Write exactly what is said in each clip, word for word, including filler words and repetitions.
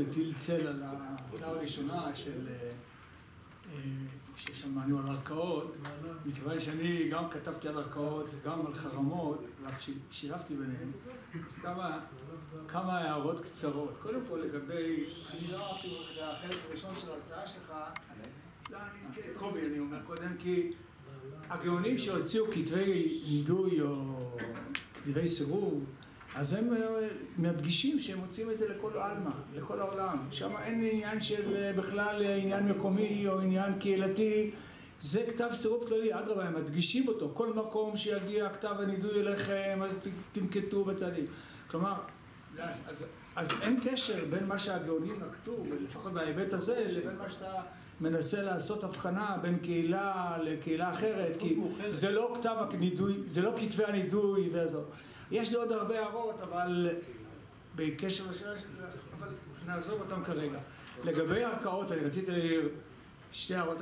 מטיל צל על ההצעה הראשונה של ששמענו על ערכאות, מכיוון שאני גם כתבתי על ערכאות וגם על חרמות, ואף שילבתי ביניהם, אז כמה, כמה הערות קצרות. קודם כל לגבי, אני לא אהבתי את החלק הראשון של ההרצאה שלך, לא, אני, קובי, אני אומר קודם, כי הגאונים שהוציאו כתבי נידוי או כתבי סירוב, אז הם מדגישים שהם מוצאים את זה לכל העלמא, לכל העולם. שם אין עניין של בכלל עניין מקומי או עניין קהילתי. זה כתב סירוב כללי, אדרבה, הם מדגישים אותו. כל מקום שיגיע כתב הנידוי אליכם, אז תנקטו בצעדים. כלומר, אז, אז אין קשר בין מה שהגאונים נקטו, לפחות בהיבט הזה, לבין מה שאתה מנסה לעשות הבחנה בין קהילה לקהילה אחרת, כי זה לא כתב הנידוי, זה לא כתבי הנידוי והזו. יש לי עוד הרבה הערות, אבל בקשר לשאלה, אבל נעזוב אותם כרגע. לגבי הערכאות, אני רציתי להעיר שתי הערות,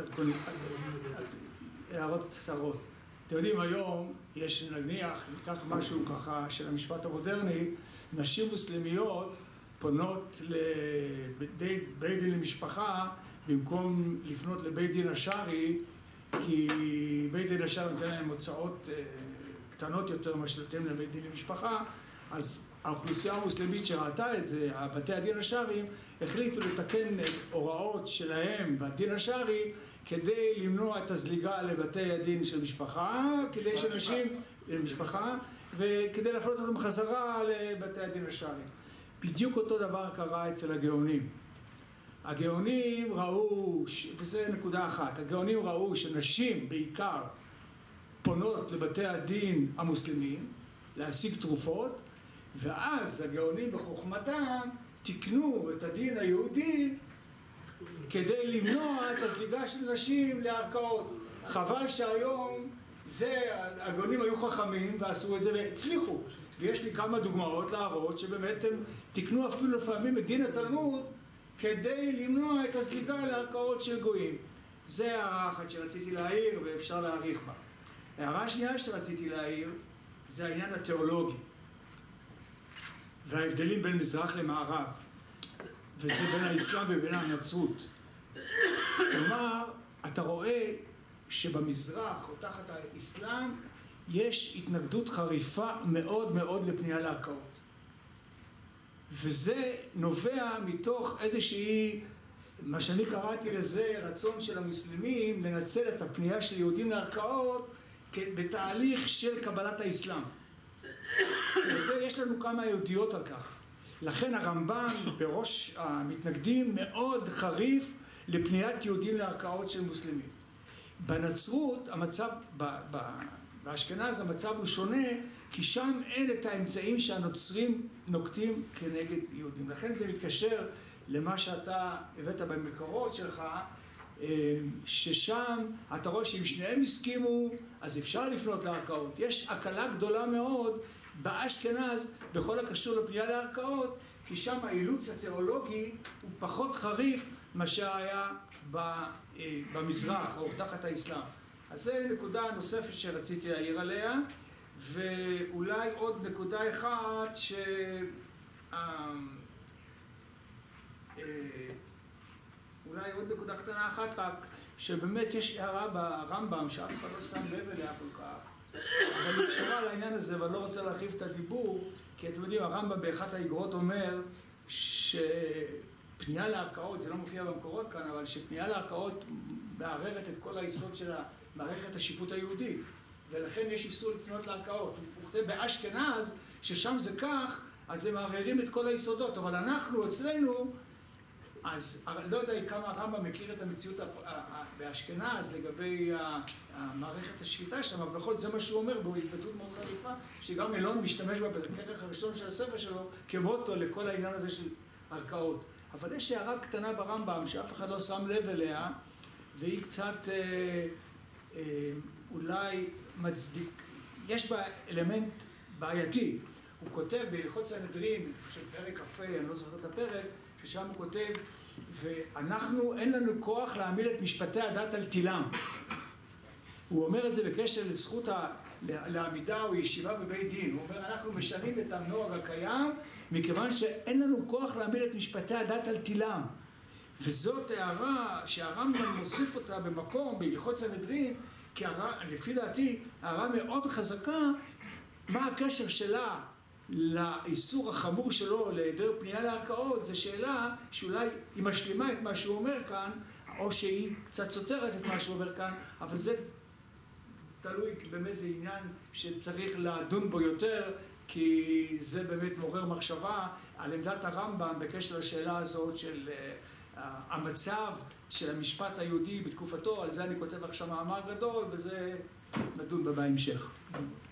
הערות קצרות. אתם יודעים, היום יש, נניח, ניקח משהו ככה של המשפט המודרני, נשים מוסלמיות פונות לבית דין למשפחה, במקום לפנות לבית דין השרעי, כי בית דין השרעי נותן להם הוצאות קטנות יותר מה שנותנים לבית דין למשפחה, אז האוכלוסייה המוסלמית שראתה את זה, בתי הדין השרעיים, החליטו לתקן הוראות שלהם בדין השרעי כדי למנוע את הזליגה לבתי הדין של משפחה, כדי שנשים, למשפחה, וכדי להפנות אותם חזרה לבתי הדין השרעיים. בדיוק אותו דבר קרה אצל הגאונים. הגאונים ראו, וזה נקודה אחת, הגאונים ראו שנשים בעיקר פונות לבתי הדין המוסלמים להשיג תרופות, ואז הגאונים בחוכמתם תקנו את הדין היהודי כדי למנוע את הזליגה של נשים לערכאות. חבל שהיום זה, הגאונים היו חכמים ועשו את זה והצליחו. ויש לי כמה דוגמאות להראות שבאמת הם תקנו אפילו לפעמים את דין התלמוד כדי למנוע את הזליגה לערכאות של גויים. זה הערה אחת שרציתי להעיר ואפשר להעריך בה. הערה השנייה שרציתי להעיר זה העניין התיאולוגי וההבדלים בין מזרח למערב, וזה בין האסלאם ובין הנצרות. כלומר, אתה רואה שבמזרח או תחת האסלאם יש התנגדות חריפה מאוד מאוד לפנייה לערכאות. וזה נובע מתוך איזושהי, מה שאני קראתי לזה, רצון של המוסלמים לנצל את הפנייה של יהודים לערכאות בתהליך של קבלת האסלאם. וזה, יש לנו כמה יהודיות על כך. לכן הרמב"ם בראש המתנגדים מאוד חריף לפניית יהודים לערכאות של מוסלמים. בנצרות המצב, ב, ב, באשכנז המצב הוא שונה, כי שם אין את האמצעים שהנוצרים נוקטים כנגד יהודים. לכן זה מתקשר למה שאתה הבאת במקורות שלך, ששם אתה רואה שאם שניהם הסכימו, אז אפשר לפנות לערכאות. יש הקלה גדולה מאוד באשכנז בכל הקשור לפנייה לערכאות, כי שם האילוץ התיאולוגי הוא פחות חריף מה שהיה במזרח או תחת האסלאם. אז זו נקודה נוספת שרציתי להעיר עליה, ואולי עוד נקודה אחת ש... אולי עוד נקודה קטנה אחת רק, שבאמת יש הערה ברמב"ם שאף אחד לא שם לב אליה כל כך, אבל היא קשורה לעניין הזה ואני לא רוצה להרחיב את הדיבור, כי אתם יודעים, הרמב"ם באחת האגרות אומר שפנייה לערכאות, זה לא מופיע במקורות כאן, אבל שפנייה לערכאות מערערת את כל היסוד של מערכת השיפוט היהודי, ולכן יש איסור לפנות לערכאות. הוא כותב באשכנז, ששם זה כך, אז הם מערערים את כל היסודות, אבל אנחנו, אצלנו, אז לא יודע כמה הרמב"ם מכיר את המציאות באשכנז לגבי מערכת השפיטה שם, אבל בכל זאת זה מה שהוא אומר בו, התבטאות מאוד חריפה, שגם אילון משתמש בה בכרך הראשון של הספר שלו כמוטו לכל העניין הזה של ערכאות. אבל יש הערה קטנה ברמב"ם שאף אחד לא שם לב אליה, והיא קצת אה, אה, אולי מצדיק, יש בה אלמנט בעייתי. הוא כותב בהלכות סנהדרין, של פרק כ"ה, אני לא זוכר את הפרק, ששם הוא כותב, ואנחנו, אין לנו כוח להעמיד את משפטי הדת על תילם. הוא אומר את זה בקשר לזכות לעמידה או ישיבה בבית דין. הוא אומר, אנחנו משנים את הנוהג הקיים, מכיוון שאין לנו כוח להעמיד את משפטי הדת על תילם. וזאת הערה שהרמב"ם מוסיף אותה במקום, בהלכות סנהדרין, כי הערה, לפי דעתי, הערה מאוד חזקה, מה הקשר שלה לאיסור החמור שלו, להיעדר פנייה לערכאות, זו שאלה שאולי היא משלימה את מה שהוא אומר כאן, או שהיא קצת סותרת את מה שהוא אומר כאן, אבל זה תלוי באמת לעניין שצריך לדון בו יותר, כי זה באמת מעורר מחשבה על עמדת הרמב"ם בקשר לשאלה הזאת של uh, המצב של המשפט היהודי בתקופתו. על זה אני כותב עכשיו מאמר גדול, וזה נדון בה בהמשך.